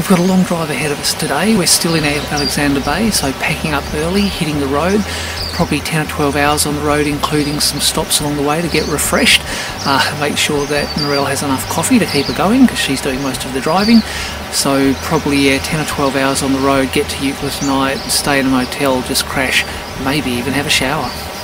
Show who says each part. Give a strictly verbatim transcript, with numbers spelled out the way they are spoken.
Speaker 1: We've got a long drive ahead of us today. We're still in Alexander Bay, so packing up early, hitting the road. Probably ten or twelve hours on the road, including some stops along the way to get refreshed. Uh, make sure that Narelle has enough coffee to keep her going because she's doing most of the driving. So probably yeah, ten or twelve hours on the road, get to Euclid tonight, stay in a motel, just crash, maybe even have a shower.